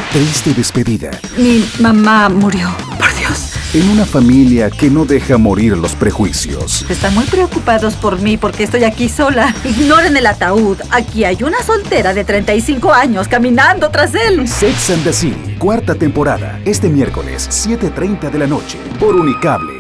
Triste despedida. Mi mamá murió, por Dios. En una familia que no deja morir los prejuicios. Están muy preocupados por mí porque estoy aquí sola. Ignoren el ataúd. Aquí hay una soltera de 35 años caminando tras él. Sex and the City, 4ª temporada. Este miércoles, 7:30 de la noche, por Unicable.